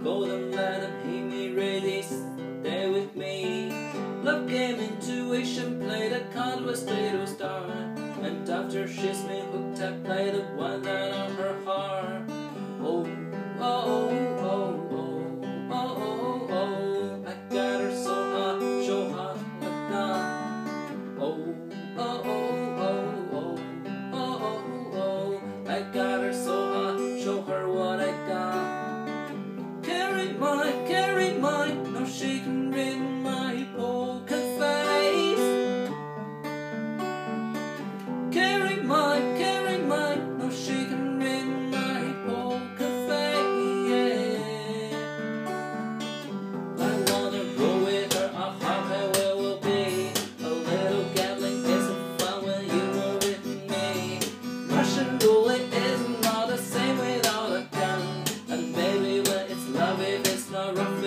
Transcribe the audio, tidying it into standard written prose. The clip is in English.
Go and let him hear me ready, stay with me. Love game, intuition, play the card with straight to start. And after she's been hooked, I play the one that on her heart. Oh, oh, oh, oh, oh, oh, oh. I got her so hot, so hot, like that. Oh, oh, oh, oh, oh, oh, oh. I got her so hot, show her what I got. Carry mine, now she can read my poker face. Carry mine, now she can read my poker face. I wanna go with her, a highway will be. A little gambling isn't fun when you were with me. Russian roulette is not the same without a gun. And baby, when it's love, if it's not rough,